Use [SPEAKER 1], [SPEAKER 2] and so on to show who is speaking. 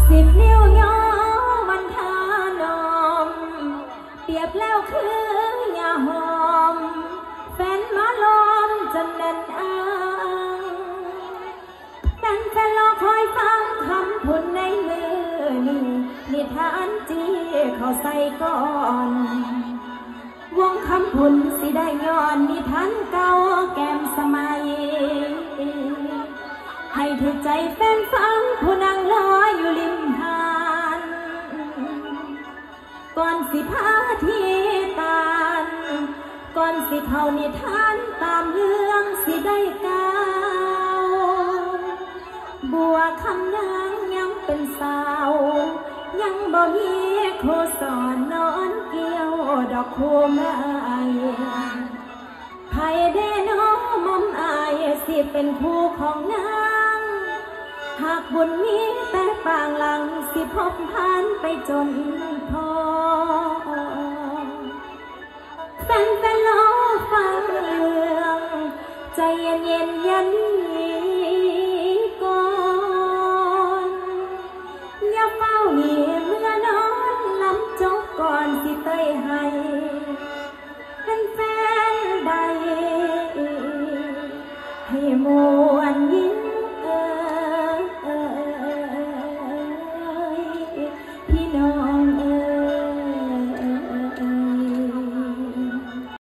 [SPEAKER 1] นิ้วย่อมันทานอมเปรียบแล้วคือยาหอมแฟนมาลมจนแน่นอ้างเป็นแฟนรอคอยฟังคำพูดในมือนี่นิทานจีเขาใส่ก่อนวงคำพูดสิได้ย้อนนิทานเก่าแก้มสมัยให้ถึงใจแฟนฟังผู้นั่งรออยู่ริมหาดก่อนสิพาที่ตานก่อนสิเข้านิทานตามเรื่องสิได้ก้าวบัวคำนางยังเป็นสาวยังบ่มีโคสอนนอนเกี่ยวดอกคูไม้ไผได้น้องมอมอายสิเป็นผู้ของนางหากบุญมีแต่ปางหลังสิพบผ่านไปจนพอแฟนๆรอฟังเรื่องใจเย็นๆยัน